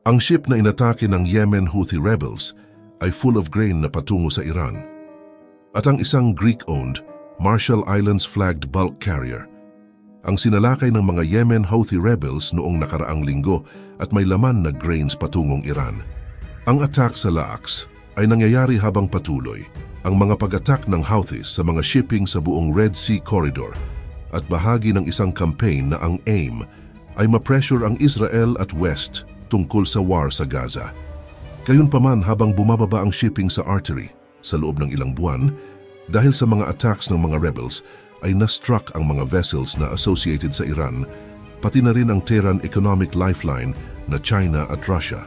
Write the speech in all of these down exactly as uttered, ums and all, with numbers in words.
Ang ship na inatake ng Yemen Houthi rebels ay full of grain na patungo sa Iran. At ang isang Greek-owned, Marshall Islands-flagged bulk carrier ang sinalakay ng mga Yemen Houthi rebels noong nakaraang linggo at may laman na grains patungong Iran. Ang attack sa Laaks ay nangyayari habang patuloy ang mga pag-attack ng Houthis sa mga shipping sa buong Red Sea Corridor at bahagi ng isang campaign na ang aim ay ma-pressure ang Israel at West tungkol sa war sa Gaza. Gayunpaman, habang bumababa ang shipping sa artery sa loob ng ilang buwan, dahil sa mga attacks ng mga rebels, ay na-struck ang mga vessels na associated sa Iran, pati na rin ang Tehran economic lifeline na China at Russia.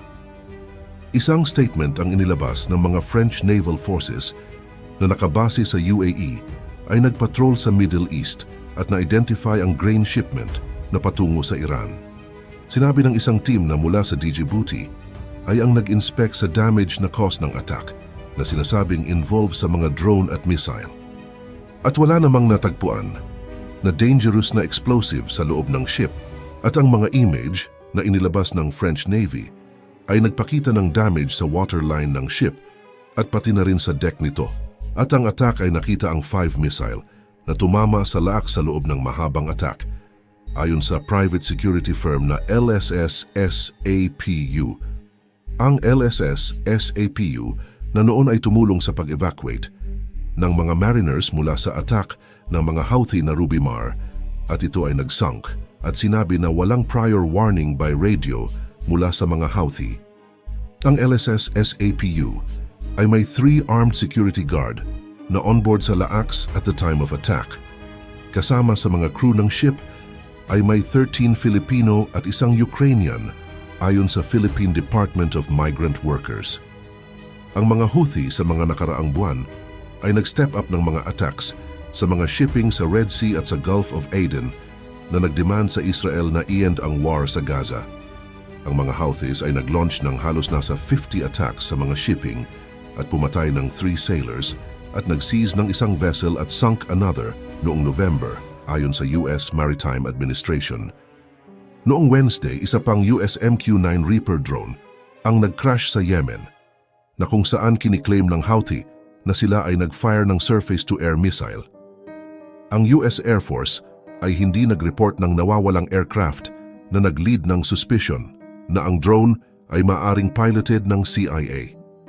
Isang statement ang inilabas ng mga French naval forces na nakabase sa U A E ay nagpatrol sa Middle East at na-identify ang grain shipment na patungo sa Iran. Sinabi ng isang team na mula sa Djibouti ay ang nag-inspect sa damage na cause ng attack na sinasabing involved sa mga drone at missile. At wala namang natagpuan na dangerous na explosive sa loob ng ship at ang mga image na inilabas ng French Navy ay nagpakita ng damage sa waterline ng ship at pati na rin sa deck nito. At ang attack ay nakita ang five missile na tumama sa laak sa loob ng mahabang attack. Ayon sa private security firm na L S S S A P U. Ang L S S S A P U na noon ay tumulong sa pag-evacuate ng mga mariners mula sa attack ng mga Houthi na Ruby Mar at ito ay nagsunk at sinabi na walang prior warning by radio mula sa mga Houthi. Ang L S S S A P U ay may three armed security guard na onboard sa Laaks at the time of attack. Kasama sa mga crew ng ship ay may thirteen Filipino at isang Ukrainian ayon sa Philippine Department of Migrant Workers. Ang mga Houthi sa mga nakaraang buwan ay nag-step up ng mga attacks sa mga shipping sa Red Sea at sa Gulf of Aden na nagdemand sa Israel na i-end ang war sa Gaza. Ang mga Houthis ay nag-launch ng halos nasa fifty attacks sa mga shipping at pumatay ng three sailors at nag-seize ng isang vessel at sunk another noong November ayon sa U S Maritime Administration. Noong Wednesday, isa pang U S M Q nine Reaper drone ang nag-crash sa Yemen na kung saan kiniklaim ng Houthi na sila ay nag-fire ng surface-to-air missile. Ang U S Air Force ay hindi nag-report ng nawawalang aircraft na nag-lead ng suspicion na ang drone ay maaring piloted ng C I A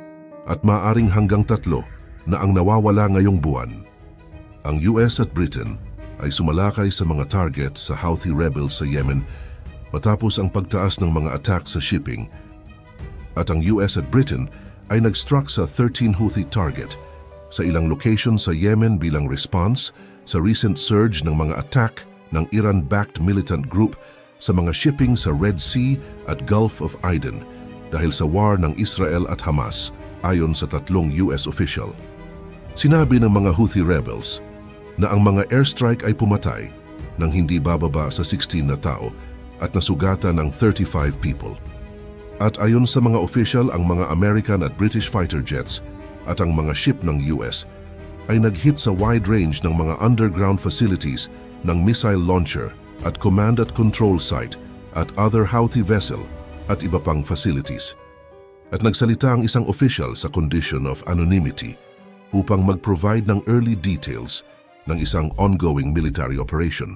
at maaring hanggang tatlo na ang nawawala ngayong buwan. Ang U S at Britain ay sumalakay sa mga target sa Houthi rebels sa Yemen matapos ang pagtaas ng mga attack sa shipping, at ang U S at Britain ay nag-struck sa thirteen Houthi target sa ilang location sa Yemen bilang response sa recent surge ng mga attack ng Iran-backed militant group sa mga shipping sa Red Sea at Gulf of Aden dahil sa war ng Israel at Hamas, ayon sa tatlong U S official. Sinabi ng mga Houthi rebels na ang mga airstrike ay pumatay ng hindi bababa sa sixteen na tao at nasugatan ng thirty-five people. At ayon sa mga official, ang mga American at British fighter jets at ang mga ship ng U S ay nag-hit sa wide range ng mga underground facilities ng missile launcher at command at control site at other Houthi vessel at iba pang facilities. At nagsalita ang isang official sa condition of anonymity upang mag-provide ng early details ng isang ongoing military operation.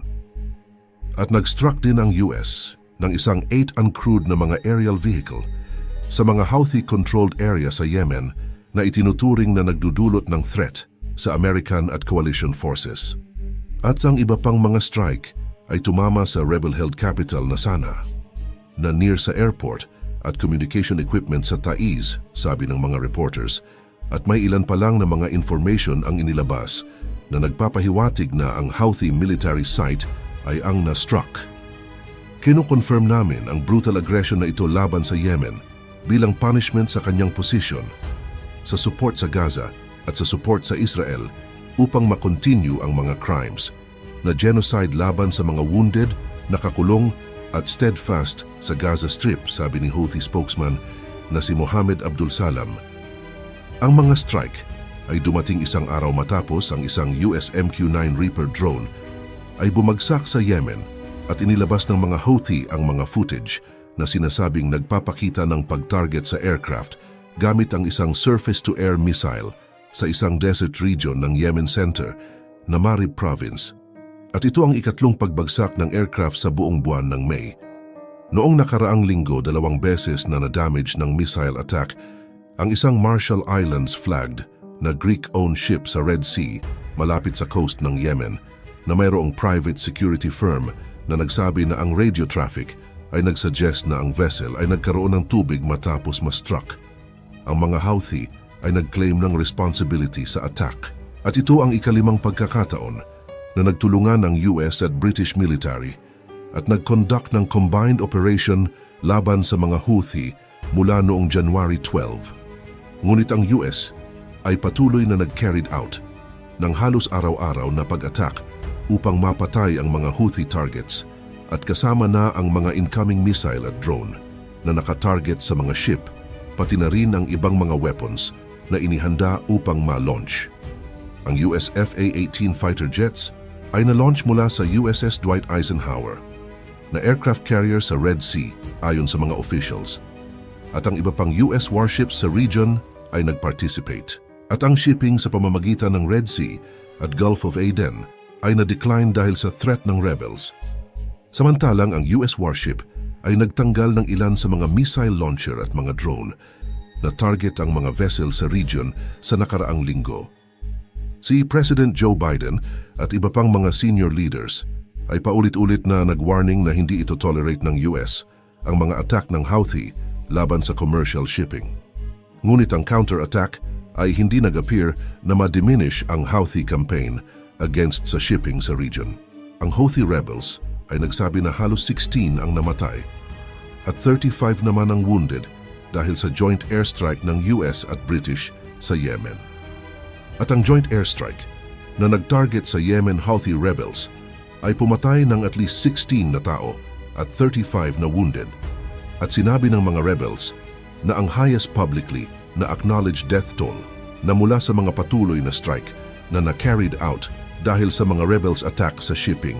At nag-struck din ang U S ng isang eight uncrewed na mga aerial vehicle sa mga Houthi-controlled area sa Yemen na itinuturing na nagdudulot ng threat sa American at coalition forces. At ang iba pang mga strike ay tumama sa rebel-held capital na Sana'a, na near sa airport at communication equipment sa Taiz, sabi ng mga reporters, at may ilan pa lang na mga information ang inilabas na nagpapahiwatig na ang Houthi military site ay ang na-struck. Kino-confirm namin ang brutal aggression na ito laban sa Yemen bilang punishment sa kanyang posisyon, sa support sa Gaza at sa support sa Israel upang makontinue ang mga crimes na genocide laban sa mga wounded, nakakulong at steadfast sa Gaza Strip, sabi ni Houthi spokesman na si Mohammed Abdul Salam. Ang mga strike ay dumating isang araw matapos ang isang U S M Q nine Reaper drone ay bumagsak sa Yemen at inilabas ng mga Houthi ang mga footage na sinasabing nagpapakita ng pag-target sa aircraft gamit ang isang surface-to-air missile sa isang desert region ng Yemen Center na Marib Province. At ito ang ikatlong pagbagsak ng aircraft sa buong buwan ng May. Noong nakaraang linggo, dalawang beses na na-damage ng missile attack ang isang Marshall Islands flagged na Greek-owned ship sa Red Sea malapit sa coast ng Yemen na mayroong private security firm na nagsabi na ang radio traffic ay nagsuggest na ang vessel ay nagkaroon ng tubig matapos ma-struck. Ang mga Houthi ay nag-claim ng responsibility sa attack. At ito ang ikalimang pagkakataon na nagtulungan ang U S at British military at nag-conduct ng combined operation laban sa mga Houthi mula noong January twelve. Ngunit ang U S ay patuloy na nag-carried out ng halos araw-araw na pag-attack upang mapatay ang mga Houthi targets at kasama na ang mga incoming missile at drone na nakatarget sa mga ship, pati na rin ang ibang mga weapons na inihanda upang ma-launch. Ang U S F A eighteen fighter jets ay na-launch mula sa U S S Dwight Eisenhower na aircraft carrier sa Red Sea ayon sa mga officials. At ang iba pang U S warships sa region ay nag-participate. At ang shipping sa pamamagitan ng Red Sea at Gulf of Aden ay na-decline dahil sa threat ng rebels. Samantalang ang U S warship ay nagtanggal ng ilan sa mga missile launcher at mga drone na target ang mga vessel sa region sa nakaraang linggo. Si President Joe Biden at iba pang mga senior leaders ay paulit-ulit na nag-warning na hindi ito tolerate ng U S ang mga attack ng Houthi laban sa commercial shipping. Ngunit ang counter-attack ay hindi nag-appear na ma-diminish ang Houthi campaign against sa shipping sa region. Ang Houthi rebels ay nagsabi na halos sixteen ang namatay at thirty-five naman ang wounded dahil sa joint airstrike ng U S at British sa Yemen. At ang joint airstrike na nag-target sa Yemen Houthi rebels ay pumatay ng at least sixteen na tao at thirty-five na wounded. At sinabi ng mga rebels na ang highest publicly na acknowledged death toll na mula sa mga patuloy na strike na na-carried out dahil sa mga rebels attack sa shipping.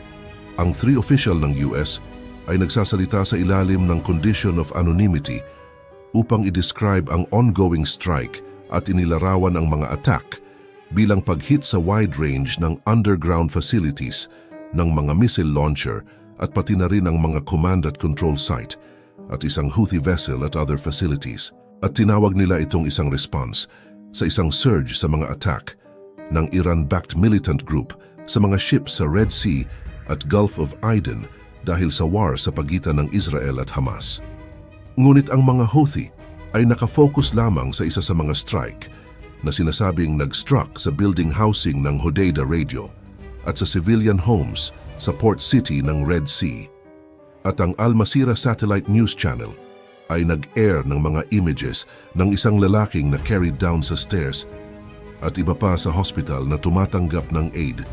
Ang three official ng U S ay nagsasalita sa ilalim ng condition of anonymity upang i-describe ang ongoing strike at inilarawan ang mga attack bilang pag-hit sa wide range ng underground facilities ng mga missile launcher at pati na rin ang mga command at control site at isang Houthi vessel at other facilities. At tinawag nila itong isang response sa isang surge sa mga attack ng Iran-backed militant group sa mga ships sa Red Sea at Gulf of Aden dahil sa war sa pagitan ng Israel at Hamas. Ngunit ang mga Houthi ay nakafocus lamang sa isa sa mga strike na sinasabing nag-struck sa building housing ng Hodeidah Radio at sa civilian homes sa port city ng Red Sea. At ang Al Masira Satellite News Channel ay nag-air ng mga images ng isang lalaking na carried down sa stairs at iba pa sa hospital na tumatanggap ng aid.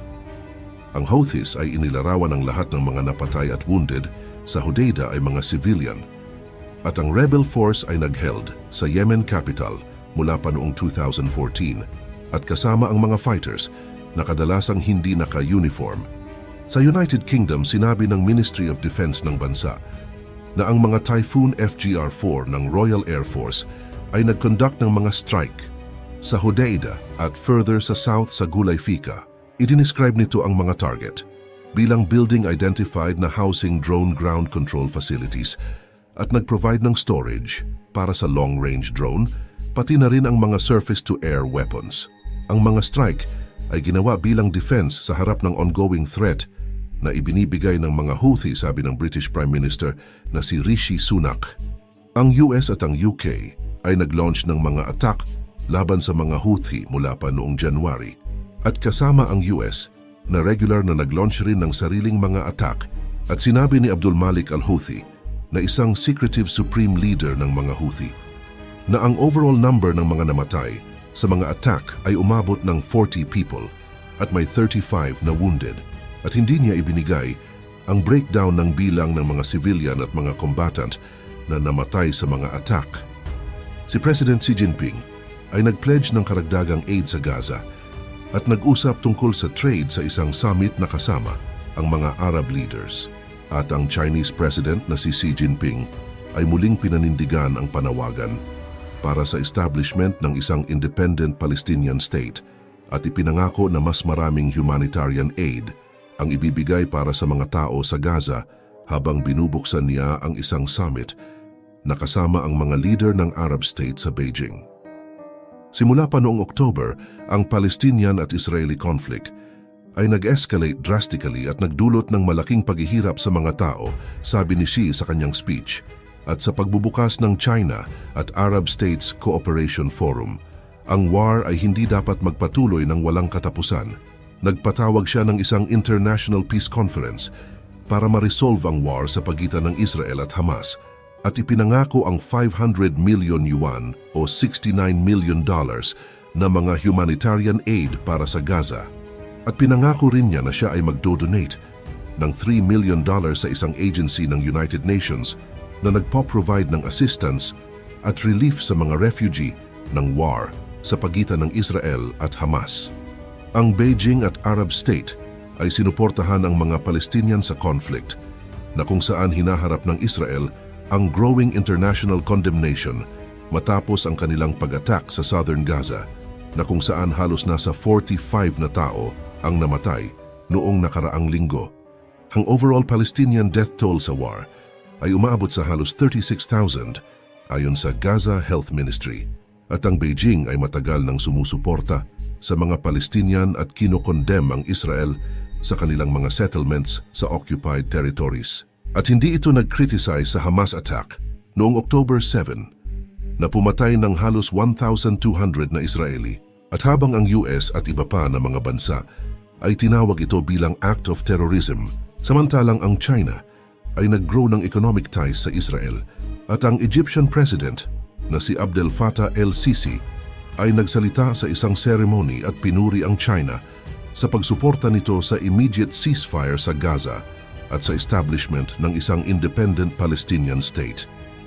Ang Houthis ay inilarawan ang lahat ng mga napatay at wounded sa Hodeidah ay mga civilian. At ang rebel force ay nagheld sa Yemen capital mula pa noong two thousand fourteen at kasama ang mga fighters na kadalasang hindi naka-uniform. Sa United Kingdom, sinabi ng Ministry of Defense ng bansa na ang mga Typhoon F G R four ng Royal Air Force ay nag-conduct ng mga strike sa Hodeidah at further sa south sa Gulay Fika. Idinescribe nito ang mga target bilang building identified na housing drone ground control facilities at nag-provide ng storage para sa long-range drone, pati na rin ang mga surface-to-air weapons. Ang mga strike ay ginawa bilang defense sa harap ng ongoing threat na ibinibigay ng mga Houthi, sabi ng British Prime Minister na si Rishi Sunak. Ang U S at ang U K ay nag-launch ng mga attack laban sa mga Houthi mula pa noong January. At kasama ang U S na regular na nag-launch rin ng sariling mga attack at sinabi ni Abdul Malik al-Houthi na isang secretive supreme leader ng mga Houthi na ang overall number ng mga namatay sa mga attack ay umabot ng forty people at may thirty-five na wounded at hindi niya ibinigay ang breakdown ng bilang ng mga civilian at mga combatant na namatay sa mga attack. Si President Xi Jinping ay nag-pledge ng karagdagang aid sa Gaza at nag-usap tungkol sa trade sa isang summit na kasama ang mga Arab leaders. at ang Chinese President na si Xi Jinping ay muling pinanindigan ang panawagan para sa establishment ng isang independent Palestinian state at ipinangako na mas maraming humanitarian aid ang ibibigay para sa mga tao sa Gaza habang binubuksan niya ang isang summit na kasama ang mga leader ng Arab state sa Beijing. Simula pa noong October, ang Palestinian at Israeli conflict ay nag-escalate drastically at nagdulot ng malaking paghihirap sa mga tao, sabi ni Xi sa kanyang speech. At sa pagbubukas ng China at Arab States Cooperation Forum, ang war ay hindi dapat magpatuloy ng walang katapusan. Nagpatawag siya ng isang International Peace Conference para ma-resolve ang war sa pagitan ng Israel at Hamas at ipinangako ang five hundred million yuan o sixty-nine million dollars na mga humanitarian aid para sa Gaza. At pinangako rin niya na siya ay magdo-donate ng three million dollars sa isang agency ng United Nations na nagpo-provide ng assistance at relief sa mga refugee ng war sa pagitan ng Israel at Hamas. Ang Beijing at Arab State ay sinuportahan ang mga Palestinian sa conflict na kung saan hinaharap ng Israel ang growing international condemnation matapos ang kanilang pag-attack sa southern Gaza na kung saan halos nasa forty-five na tao ang namatay noong nakaraang linggo. Ang overall Palestinian death toll sa war ay umaabot sa halos thirty-six thousand ayon sa Gaza Health Ministry at ang Beijing ay matagal nang sumusuporta sa mga Palestinian at kinokondem ang Israel sa kanilang mga settlements sa occupied territories. At hindi ito nag-criticize sa Hamas attack noong October seven na pumatay ng halos one thousand two hundred na Israeli at habang ang U S at iba pa na mga bansa ay tinawag ito bilang act of terrorism, samantalang ang China ay nag-grow ng economic ties sa Israel at ang Egyptian President na si Abdel Fattah el-Sisi ay nagsalita sa isang ceremony at pinuri ang China sa pagsuporta nito sa immediate ceasefire sa Gaza at sa establishment ng isang independent Palestinian state.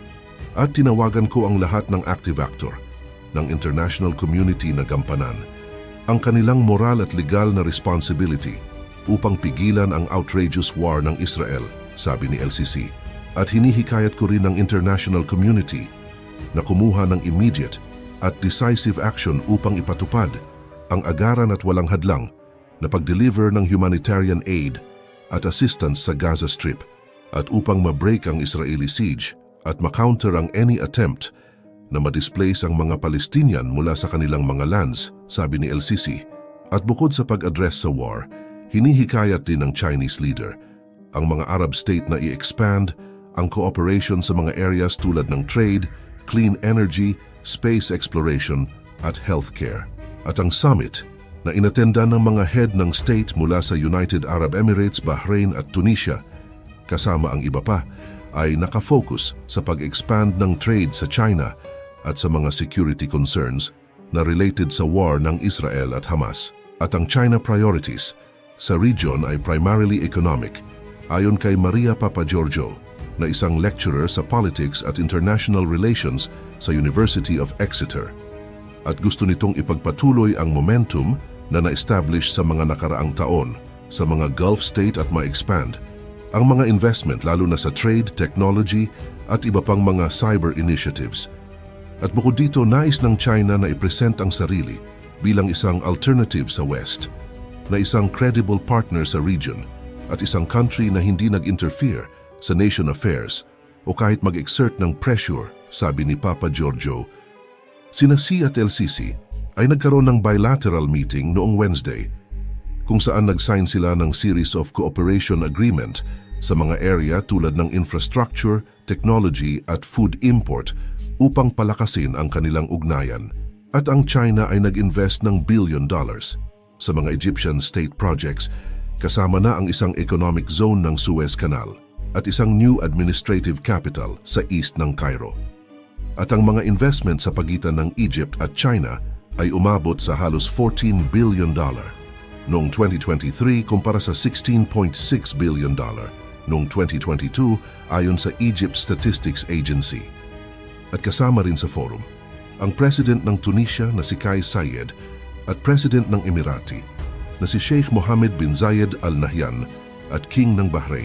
At tinawagan ko ang lahat ng active actor ng international community na gampanan ang kanilang moral at legal na responsibility upang pigilan ang outrageous war ng Israel, sabi ni L C C. At hinihikayat ko rin ang international community na kumuha ng immediate at decisive action upang ipatupad ang agaran at walang hadlang na pag-deliver ng humanitarian aid at assistance sa Gaza Strip at upang ma-break ang Israeli siege at ma-counter ang any attempt na ma-displace ang mga Palestinian mula sa kanilang mga lands, sabi ni L C C. At bukod sa pag-address sa war, hinihikayat din ng Chinese leader ang mga Arab state na i-expand ang cooperation sa mga areas tulad ng trade, clean energy, space exploration at healthcare. At ang summit na inatenda ng mga head ng state mula sa United Arab Emirates, Bahrain at Tunisia, kasama ang iba pa, ay nakafocus sa pag-expand ng trade sa China at sa mga security concerns na related sa war ng Israel at Hamas. At ang China priorities sa region ay primarily economic, ayon kay Maria Papagiorgio, na isang lecturer sa politics at international relations sa University of Exeter. At gusto nitong ipagpatuloy ang momentum na na-establish sa mga nakaraang taon sa mga Gulf state at ma-expand ang mga investment lalo na sa trade, technology at iba pang mga cyber initiatives. At bukod dito, nais ng China na ipresent ang sarili bilang isang alternative sa West, na isang credible partner sa region at isang country na hindi nag-interfere sa nation affairs o kahit mag-exert ng pressure, sabi ni Papagiorgio. Sina Xi at L C C ay nagkaroon ng bilateral meeting noong Wednesday kung saan nag-sign sila ng series of cooperation agreement sa mga area tulad ng infrastructure, technology at food import upang palakasin ang kanilang ugnayan. At ang China ay nag-invest ng billion dollars sa mga Egyptian state projects kasama na ang isang economic zone ng Suez Canal at isang new administrative capital sa east ng Cairo. At ang mga investment sa pagitan ng Egypt at China ay umabot sa halos fourteen billion dollars noong twenty twenty-three kumpara sa sixteen point six billion dollars noong twenty twenty-two ayon sa Egypt Statistics Agency. At kasama rin sa forum ang President ng Tunisia na si Kais Saied at President ng Emirati na si Sheikh Mohammed bin Zayed Al Nahyan at King ng Bahrain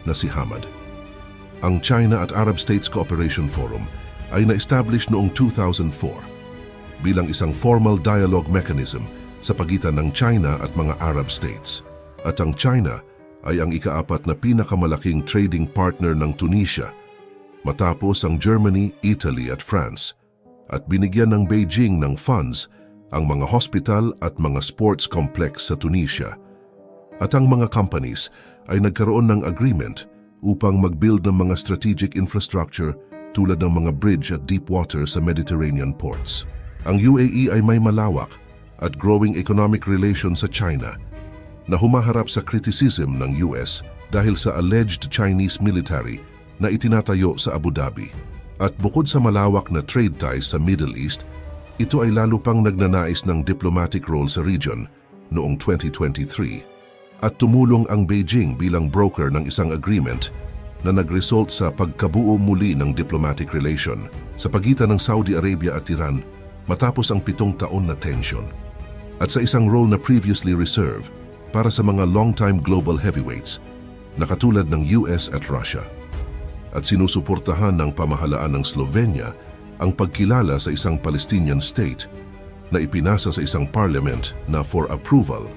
na si Hamad. Ang China at Arab States Cooperation Forum ay na-establish noong two thousand four bilang isang formal dialogue mechanism sa pagitan ng China at mga Arab states. At ang China ay ang ikaapat na pinakamalaking trading partner ng Tunisia, matapos ang Germany, Italy at France, at binigyan ng Beijing ng funds ang mga hospital at mga sports complex sa Tunisia. At ang mga companies ay nagkaroon ng agreement upang mag-build ng mga strategic infrastructure tulad ng mga bridge at deep water sa Mediterranean ports. Ang U A E ay may malawak at growing economic relations sa China na humaharap sa criticism ng U S dahil sa alleged Chinese military na itinatayo sa Abu Dhabi. At bukod sa malawak na trade ties sa Middle East, ito ay lalo pang nagnanais ng diplomatic role sa region noong twenty twenty-three. At tumulong ang Beijing bilang broker ng isang agreement na nag-result sa pagkabuo muli ng diplomatic relation sa pagitan ng Saudi Arabia at Iran matapos ang pitong taon na tension. At sa isang role na previously reserved para sa mga long-time global heavyweights na katulad ng U S at Russia. At sinusuportahan ng pamahalaan ng Slovenia ang pagkilala sa isang Palestinian state na ipinasa sa isang parliament na for approval.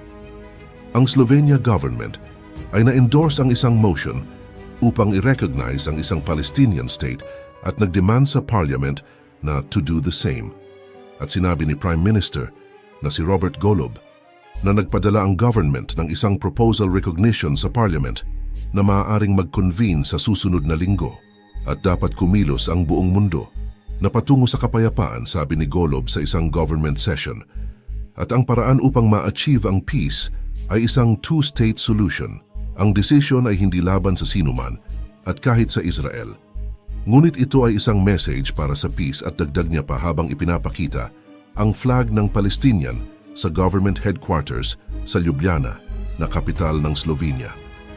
Ang Slovenia government ay na-endorse ang isang motion upang i-recognize ang isang Palestinian state at nagdemand sa parliament na to do the same. At sinabi ni Prime Minister na si Robert Golob na nagpadala ang government ng isang proposal recognition sa parliament na maaaring mag-convene sa susunod na linggo at dapat kumilos ang buong mundo na patungo sa kapayapaan, sabi ni Golob sa isang government session. At ang paraan upang ma-achieve ang peace ay isang two-state solution. Ang desisyon ay hindi laban sa sinuman at kahit sa Israel. Ngunit ito ay isang message para sa peace at dagdag niya pa habang ipinapakita ang flag ng Palestinian sa government headquarters sa Ljubljana, na kapital ng Slovenia.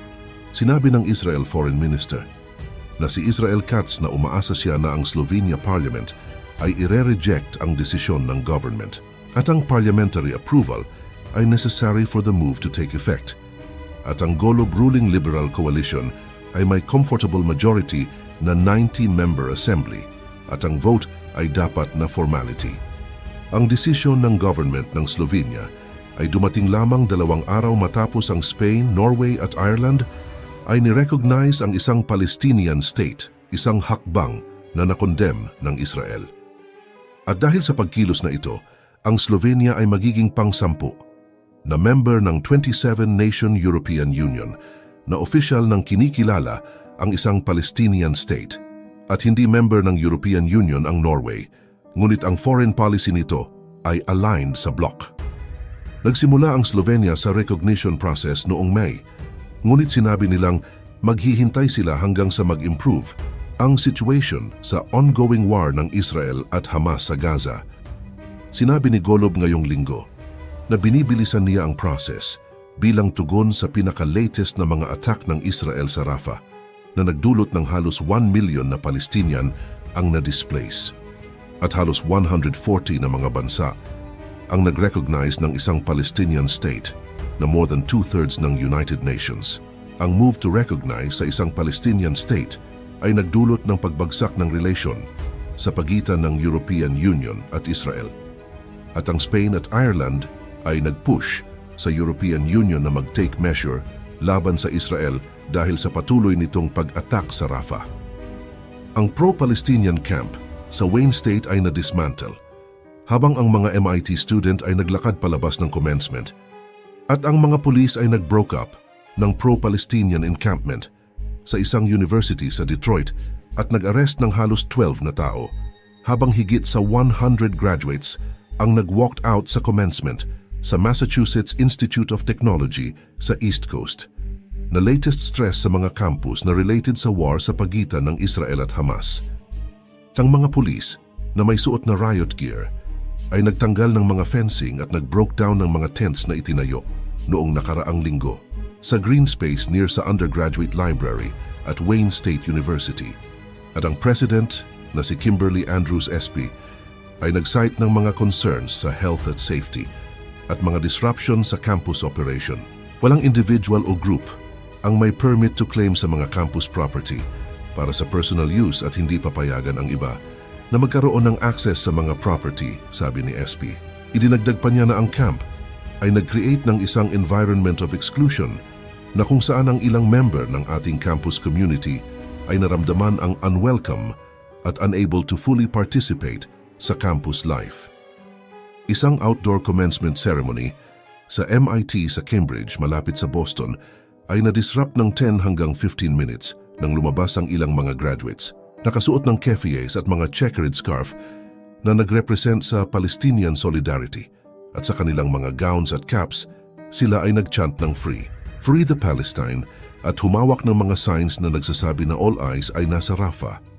Sinabi ng Israel Foreign Minister na si Israel Katz na umaasa siya na ang Slovenia Parliament ay ire-reject ang desisyon ng government at ang parliamentary approval ay necessary for the move to take effect. At ang Golob ruling Liberal Coalition ay may comfortable majority na ninety-member assembly at ang vote ay dapat na formality. Ang desisyon ng government ng Slovenia ay dumating lamang dalawang araw matapos ang Spain, Norway at Ireland ay nirecognize ang isang Palestinian state, isang hakbang na nakondem ng Israel. At dahil sa pagkilos na ito, ang Slovenia ay magiging pang-sampu na member ng twenty-seven nation European Union na opisyal ng kinikilala ang isang Palestinian state at hindi member ng European Union ang Norway, ngunit ang foreign policy nito ay aligned sa bloc. Nagsimula ang Slovenia sa recognition process noong May, ngunit sinabi nilang maghihintay sila hanggang sa mag-improve ang situation sa ongoing war ng Israel at Hamas sa Gaza. Sinabi ni Golob ngayong linggo na binibilisan niya ang process bilang tugon sa pinaka-latest na mga attack ng Israel sa Rafah na nagdulot ng halos one million na Palestinian ang na-displace. At halos one hundred forty na mga bansa ang nag-recognize ng isang Palestinian state na more than two-thirds ng United Nations. Ang move to recognize sa isang Palestinian state ay nagdulot ng pagbagsak ng relasyon sa pagitan ng European Union at Israel. At ang Spain at Ireland ay nag-push sa European Union na mag-take measure laban sa Israel dahil sa patuloy nitong pag-attack sa Rafah. Ang pro-Palestinian camp sa Wayne State ay na-dismantle, habang ang mga M I T student ay naglakad palabas ng commencement at ang mga pulis ay nag-broke up ng pro-Palestinian encampment sa isang university sa Detroit at nag-arrest ng halos twelve na tao, habang higit sa one hundred graduates ang nag-walked out sa commencement sa Massachusetts Institute of Technology sa East Coast, na latest stress sa mga campus na related sa war sa pagitan ng Israel at Hamas. Ang mga pulis na may suot na riot gear ay nagtanggal ng mga fencing at nag-broke down ng mga tents na itinayo noong nakaraang linggo sa green space near sa undergraduate library at Wayne State University. At ang president na si Kimberly Andrews S P ay nag-cite ng mga concerns sa health at safety at mga disruption sa campus operation. Walang individual o group ang may permit to claim sa mga campus property para sa personal use at hindi papayagan ang iba na magkaroon ng access sa mga property, sabi ni S P. Idinagdag pa niya na ang camp ay nag-create ng isang environment of exclusion na kung saan ang ilang member ng ating campus community ay naramdaman ang unwelcome at unable to fully participate sa campus life. Isang outdoor commencement ceremony sa M I T sa Cambridge malapit sa Boston ay na-disrupt ng ten hanggang fifteen minutes nang lumabas ang ilang mga graduates. Nakasuot ng keffiyehs at mga checkered scarf na nagrepresent sa Palestinian solidarity at sa kanilang mga gowns at caps, sila ay nagchant ng free. Free the Palestine at humawak ng mga signs na nagsasabi na all eyes ay nasa Rafah.